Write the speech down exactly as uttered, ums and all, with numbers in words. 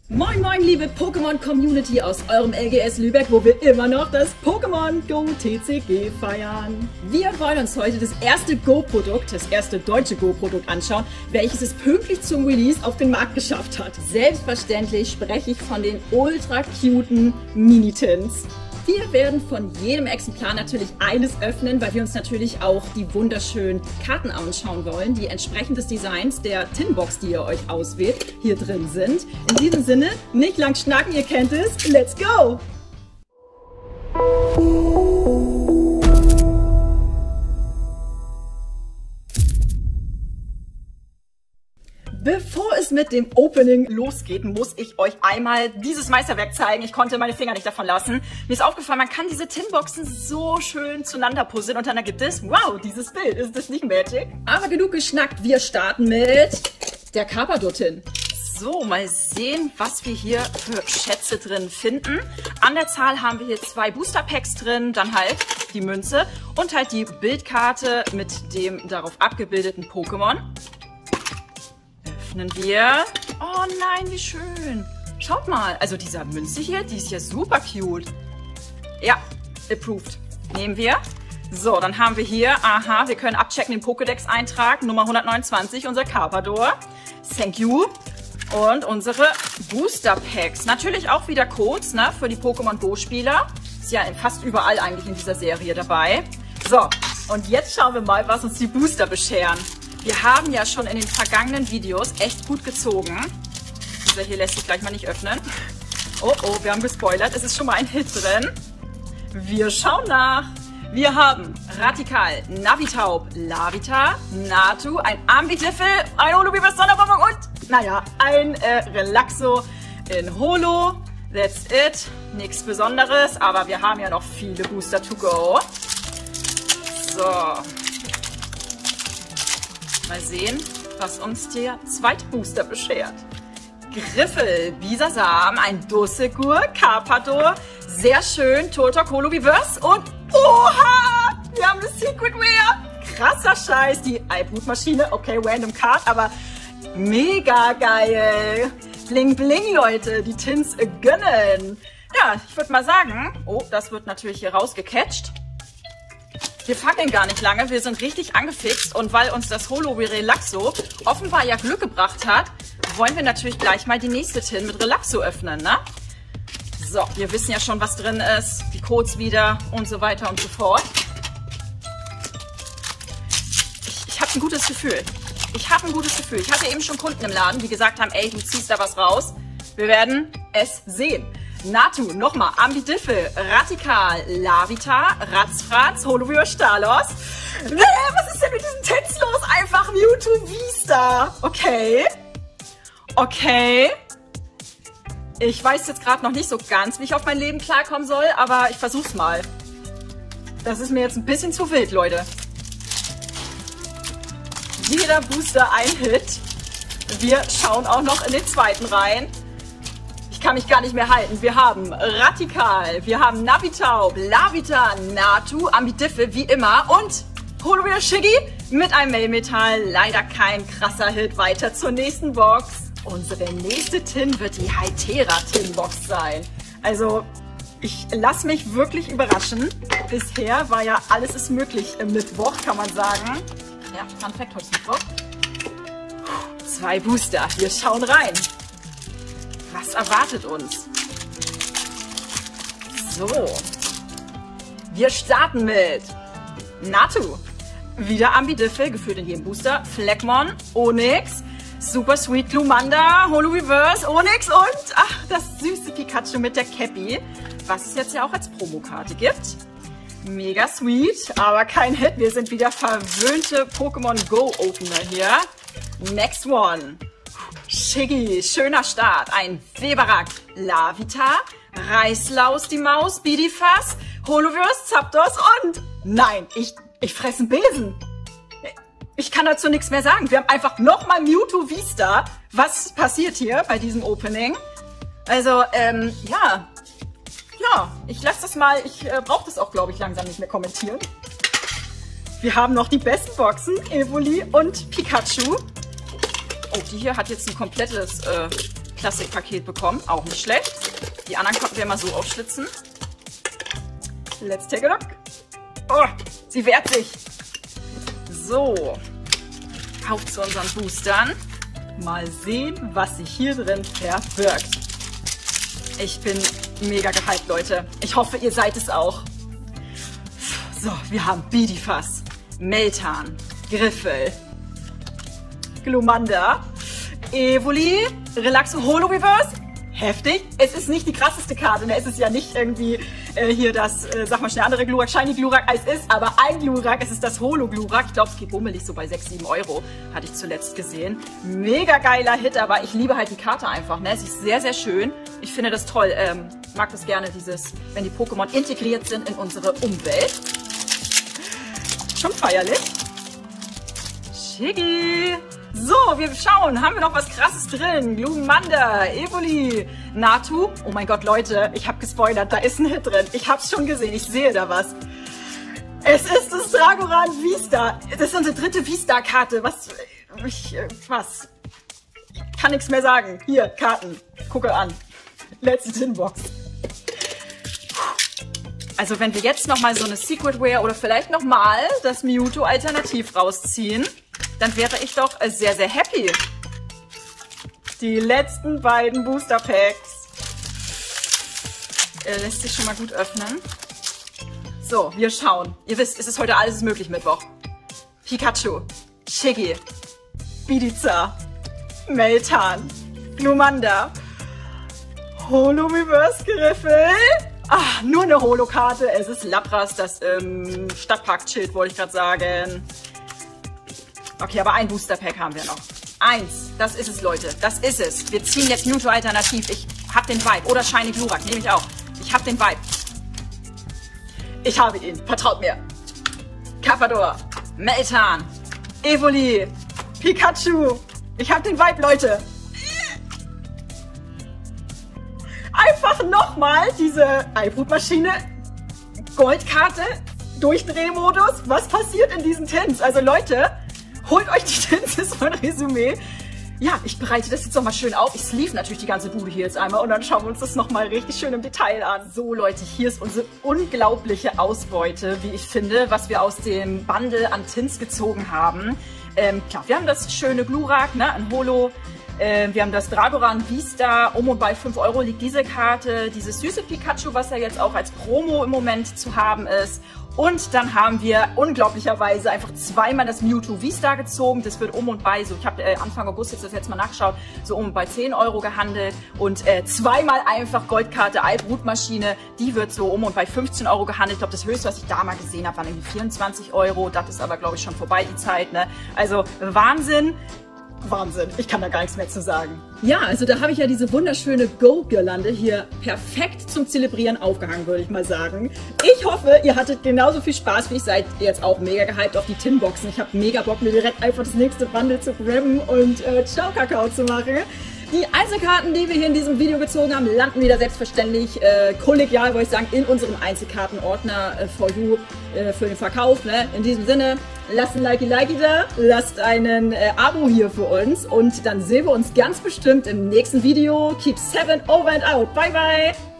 Moin moin liebe Pokémon-Community aus eurem L G S Lübeck, wo wir immer noch das Pokémon Go T C G feiern. Wir wollen uns heute das erste Go-Produkt, das erste deutsche Go-Produkt anschauen, welches es pünktlich zum Release auf den Markt geschafft hat. Selbstverständlich spreche ich von den ultra cuten Mini-Tins. Wir werden von jedem Exemplar natürlich eines öffnen, weil wir uns natürlich auch die wunderschönen Karten anschauen wollen, die entsprechend des Designs der Tinbox, die ihr euch auswählt, hier drin sind. In diesem Sinne, nicht lang schnacken, ihr kennt es, let's go! Bevor es mit dem Opening losgeht, muss ich euch einmal dieses Meisterwerk zeigen. Ich konnte meine Finger nicht davon lassen. Mir ist aufgefallen, man kann diese Tinboxen so schön zueinander puzzeln und dann gibt es, wow, dieses Bild. Ist das nicht Magic? Aber genug geschnackt, wir starten mit der Carpador-Tin. So, mal sehen, was wir hier für Schätze drin finden. An der Zahl haben wir hier zwei Booster-Packs drin, dann halt die Münze und halt die Bildkarte mit dem darauf abgebildeten Pokémon. Öffnen wir. Oh nein, wie schön. Schaut mal, also dieser Münze hier, die ist ja super cute. Ja, approved. Nehmen wir. So, dann haben wir hier, aha, wir können abchecken den Pokédex-Eintrag, Nummer hundertneunundzwanzig, unser Carpador. Thank you. Und unsere Booster-Packs. Natürlich auch wieder Codes, ne, für die Pokémon Go-Spieler. Ist ja fast überall eigentlich in dieser Serie dabei. So, und jetzt schauen wir mal, was uns die Booster bescheren. Wir haben ja schon in den vergangenen Videos echt gut gezogen. Dieser hier lässt sich gleich mal nicht öffnen. Oh, oh, wir haben gespoilert. Es ist schon mal ein Hit drin. Wir schauen nach. Wir haben Radikal, Navitaub, Larvitar, Natu, ein Ambidifel, ein Holo-Reverse Sonderbonbon und, naja, ein äh, Relaxo in Holo. That's it. Nichts Besonderes, aber wir haben ja noch viele Booster to go. So. Mal sehen, was uns der zweite Booster beschert. Griffel, Bisasam, ein Dussegur, Carpador, sehr schön, Turtok, Holo Reverse und oha! Wir haben das Secret Rare! Krasser Scheiß, die Alput-Maschine, okay, random Card, aber mega geil! Bling bling, Leute, die Tins gönnen! Ja, ich würde mal sagen, oh, das wird natürlich hier rausgecatcht. Wir fackeln gar nicht lange, wir sind richtig angefixt und weil uns das Holo Relaxo offenbar ja Glück gebracht hat, wollen wir natürlich gleich mal die nächste Tin mit Relaxo öffnen, ne? So, wir wissen ja schon, was drin ist, die Codes wieder und so weiter und so fort. Ich, ich habe ein gutes Gefühl. Ich habe ein gutes Gefühl. Ich hatte eben schon Kunden im Laden, die gesagt haben, ey, du ziehst da was raus. Wir werden es sehen. Natu, nochmal, Ambidifel, Radikal, Larvitar, Ratzfratz, Holo-Reverse Stalos. Äh, was ist denn mit diesen Tins los? Einfach Mewtwo V-Star. Okay. Okay. Ich weiß jetzt gerade noch nicht so ganz, wie ich auf mein Leben klarkommen soll, aber ich versuch's mal. Das ist mir jetzt ein bisschen zu wild, Leute. Jeder Booster ein Hit. Wir schauen auch noch in den zweiten rein. Ich kann mich gar nicht mehr halten. Wir haben Radikal, wir haben Navitaub, Larvitar, Natu, Ambidifel wie immer und Holo-Reverse Shiggy mit einem Melmetall. Leider kein krasser Hit. Weiter zur nächsten Box. Unsere nächste Tin wird die Hytera-Tin-Box sein. Also, ich lasse mich wirklich überraschen. Bisher war ja alles ist möglich im Mittwoch, kann man sagen. Ja, Fun Fact, heute ist Mittwoch. Zwei Booster, wir schauen rein. Was erwartet uns? So. Wir starten mit Natu. Wieder Ambidifel, geführt in jedem Booster. Fleckmon, Onix, Super Sweet Glumanda, Holo Reverse, Onix und ach, das süße Pikachu mit der Cappy, was es jetzt ja auch als Promokarte gibt. Mega sweet, aber kein Hit. Wir sind wieder verwöhnte Pokémon Go Opener hier. Next one. Shiggy, schöner Start. Ein Weberak, Larvitar, Reißlaus die Maus, Bidifass, Holo-Reverse, Zapdos und nein, ich, ich fresse einen Besen. Ich kann dazu nichts mehr sagen. Wir haben einfach nochmal Mewtwo V-Star. Was passiert hier bei diesem Opening? Also, ähm, ja. Ja, ich lasse das mal, ich äh, brauche das auch, glaube ich, langsam nicht mehr kommentieren. Wir haben noch die besten Boxen, Evoli und Pikachu. Oh, die hier hat jetzt ein komplettes äh, Plastikpaket bekommen. Auch nicht schlecht. Die anderen konnten wir mal so aufschlitzen. Let's take a look. Oh, sie wehrt sich. So. Auf zu unseren Boostern. Mal sehen, was sich hier drin verbirgt. Ich bin mega gehypt, Leute. Ich hoffe, ihr seid es auch. So, wir haben Bidifas, Meltan, Griffel, Glumanda, Evoli, Relaxo Holo Reverse. Heftig. Es ist nicht die krasseste Karte, ne? Es ist ja nicht irgendwie äh, hier das, äh, sag mal schnell, andere Glurak, Shiny Glurak als ist, aber ein Glurak, es ist das Holo Glurak. Ich glaube, es geht bummelig so bei sechs, sieben Euro, hatte ich zuletzt gesehen. Mega geiler Hit, aber ich liebe halt die Karte einfach, ne? Sie ist sehr, sehr schön. Ich finde das toll. Ähm, mag das gerne, dieses, wenn die Pokémon integriert sind in unsere Umwelt. Schon feierlich. Schicki. So, wir schauen, haben wir noch was Krasses drin? Glumanda, Evoli, Natu. Oh mein Gott, Leute, ich habe gespoilert, da ist ein Hit drin. Ich habe es schon gesehen, ich sehe da was. Es ist das Dragoran V-Star. Das ist unsere dritte V-Star-Karte. Was? Ich, was? Ich kann nichts mehr sagen. Hier, Karten. Gucke an. Letzte Tinbox. Also wenn wir jetzt nochmal so eine Secret Rare oder vielleicht nochmal das Mewtwo Alternativ rausziehen, dann wäre ich doch sehr, sehr happy. Die letzten beiden Booster Packs. Er lässt sich schon mal gut öffnen. So, wir schauen. Ihr wisst, es ist heute alles möglich Mittwoch. Pikachu, Shiggy, Bidizar, Meltan, Glumanda, Holo Reverse Griffel. Ah, nur eine Holo-Karte. Es ist Lapras, das ähm, Stadtpark-Schild, wollte ich gerade sagen. Okay, aber ein Booster-Pack haben wir noch. Eins, das ist es, Leute. Das ist es. Wir ziehen jetzt Mewtwo Alternativ. Ich hab den Vibe. Oder Shiny Glurak, nehme ich auch. Ich hab den Vibe. Ich habe ihn. Vertraut mir. Carpador, Meltan, Evoli, Pikachu. Ich hab den Vibe, Leute. Einfach nochmal diese Eibrutmaschine, Goldkarte, Durchdrehmodus. Was passiert in diesen Tins? Also Leute, holt euch die Tins, das ist mein Resümee. Ja, ich bereite das jetzt nochmal schön auf. Ich sleeve natürlich die ganze Bude hier jetzt einmal und dann schauen wir uns das nochmal richtig schön im Detail an. So Leute, hier ist unsere unglaubliche Ausbeute, wie ich finde, was wir aus dem Bundle an Tins gezogen haben. Ähm, klar, wir haben das schöne Glurak, ne, ein Holo. Äh, wir haben das Dragoran V-Star, um und bei fünf Euro liegt diese Karte, dieses süße Pikachu, was ja jetzt auch als Promo im Moment zu haben ist. Und dann haben wir unglaublicherweise einfach zweimal das Mewtwo V-Star gezogen. Das wird um und bei, so ich habe äh, Anfang August jetzt das jetzt mal nachgeschaut, so um und bei zehn Euro gehandelt. Und äh, zweimal einfach Goldkarte Eibrutmaschine, die wird so um und bei fünfzehn Euro gehandelt. Ich glaube, das höchste, was ich da mal gesehen habe, waren irgendwie vierundzwanzig Euro. Das ist aber, glaube ich, schon vorbei, die Zeit, ne? Also Wahnsinn. Wahnsinn, ich kann da gar nichts mehr zu sagen. Ja, also da habe ich ja diese wunderschöne Go-Girlande hier perfekt zum Zelebrieren aufgehangen, würde ich mal sagen. Ich hoffe, ihr hattet genauso viel Spaß wie ich, seid jetzt auch mega gehypt auf die Tinboxen. Ich habe mega Bock, mir direkt einfach das nächste Bundle zu grabben und äh, Ciao Kakao zu machen. Die Einzelkarten, die wir hier in diesem Video gezogen haben, landen wieder selbstverständlich äh, kollegial, wollte ich sagen, in unserem Einzelkartenordner äh, for you äh, für den Verkauf. Ne? In diesem Sinne, lasst ein Likey-Likey da, lasst einen äh, Abo hier für uns und dann sehen wir uns ganz bestimmt im nächsten Video. Keep seven over and out. Bye, bye!